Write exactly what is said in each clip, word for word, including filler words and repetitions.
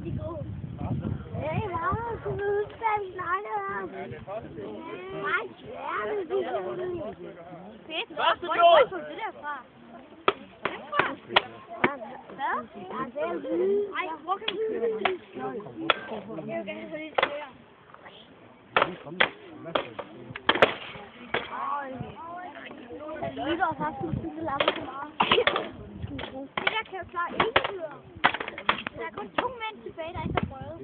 rigtig god. Hey, mamma, kunne du huske, hvad vi snakkede om? Nej, ja, fedt. Første blod! Hvor er det derfra? Hvad? Nej, hvor kan du høre det? Jeg vil gerne få lidt flere. Jeg lytter faktisk til det lampe så meget. Det der kan jo klare evigheder. Der er kun to mænd tilbage, der ikke har prøvet.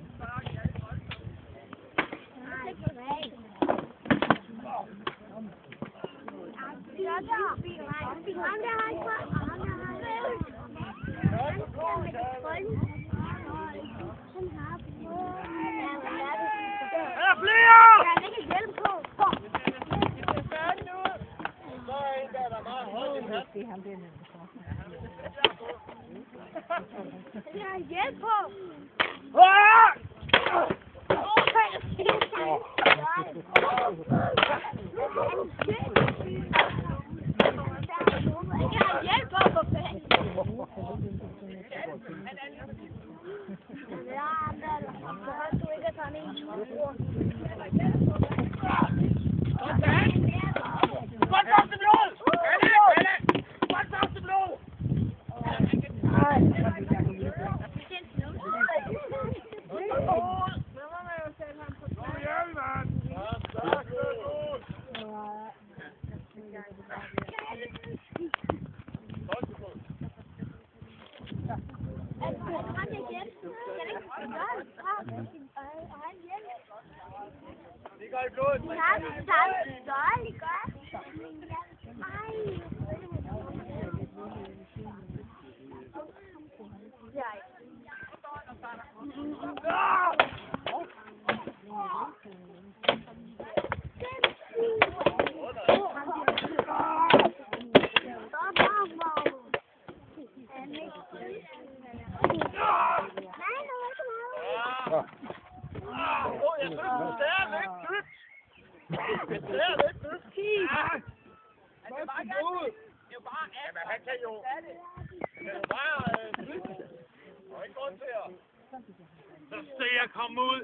Nej, nej. Ham der har ikke prøvet, og ham der har ikke prøvet. Han skal med bolden. Han har prøvet. Er der flere? Jeg kan ikke hjælpe på. Så er en der, der er meget højt i hat. Det er ham, der nede. Jeg har hjælp på. Ah! Jeg har hjælp på, for fanden. Ja, så har du ikke at tage en tur. Godt første blod! Kalle! Kalle! Godt første blod! Det går i blodet. Vi har det samme støj, ikke også? Nej. Jeg tror, du er lidt dybt. Det er lidt dybt. Han kan bare gerne. Det er jo bare af. Men han kan jo. Han kan jo bare dybt. Der er ikke grund til at. Så ser jeg komme ud.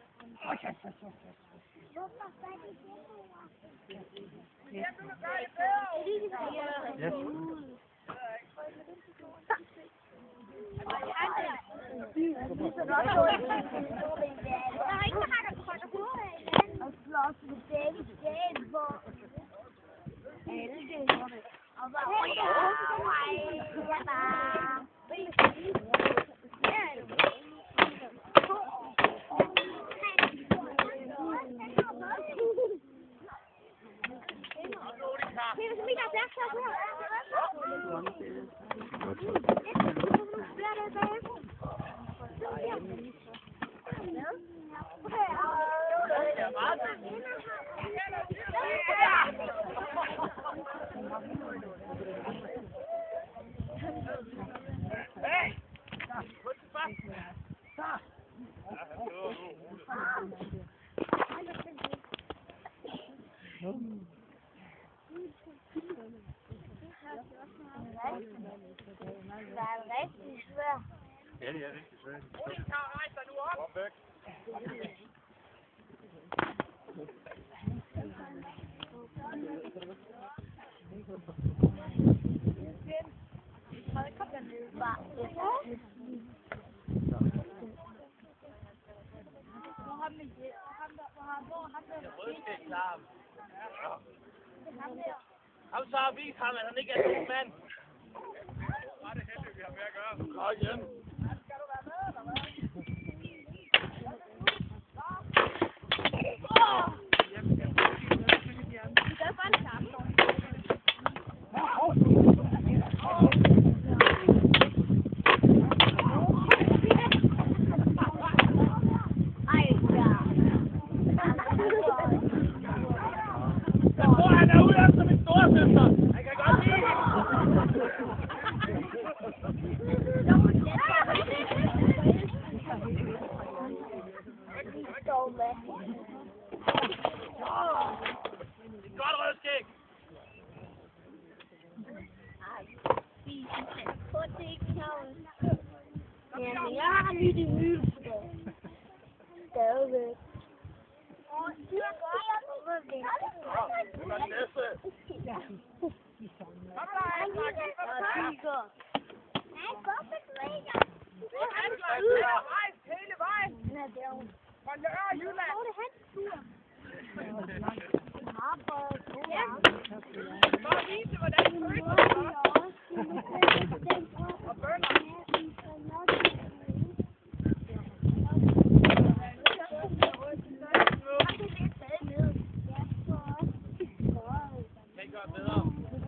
Yes. Og slås med begge dage, hvor alle det gjorde det. Og bare, åh ja, jeg bare. Hey! Put the back. Stop. Det er rigtig svært. Ja, det er rigtig svært. Rolig, Karl, rejs dig nu op. Kom væk. Ham så har vist ham, at han ikke er en mand. Ret er heldigt, vi har med at gøre. Kom hjem. Skal du være med, eller hvad? Åh! Det er bare en samme. Jeg tror, han er ude efter min storesøster. Han kan godt lide det er godt rødskæg. Ja, jeg har nyt i hylden. væk. Og det er godt, jeg kommer væk. Det var næste. Ja. Kom der, Anslag. Han går. Han går med svinger. Det er Anslag. Han har rejst hele vejen. Han er derovre. Fra Nørre Jylland. Hvor er det hans tur? Meget både to. Ja. For at vise, hvordan det føles. Og bønder. Det gør bedre.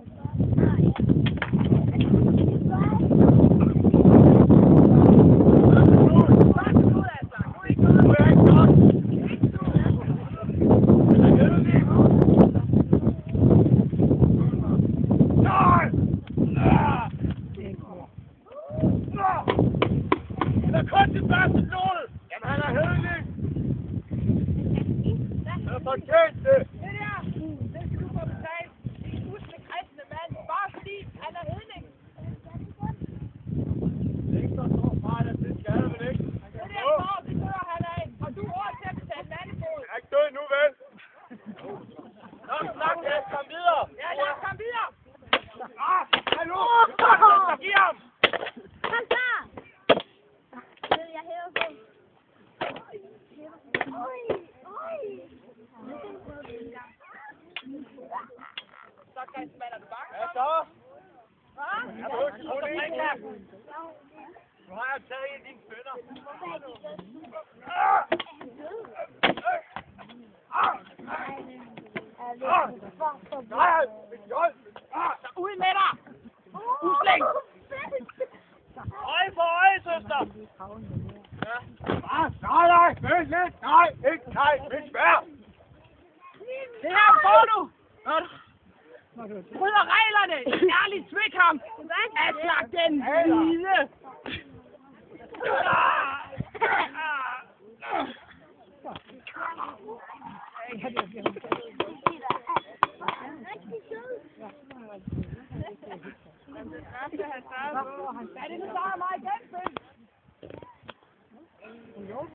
Nu har jeg taget en af dine bønner. Ud med dig! Usling! Øje for øje, søster! Nej, nej, vent lidt! Nej, ikke nej, vent svær! Det her får du! Når du bryder reglerne i ærlig tvekamp af slag den hvide! Er det nu så mig igen?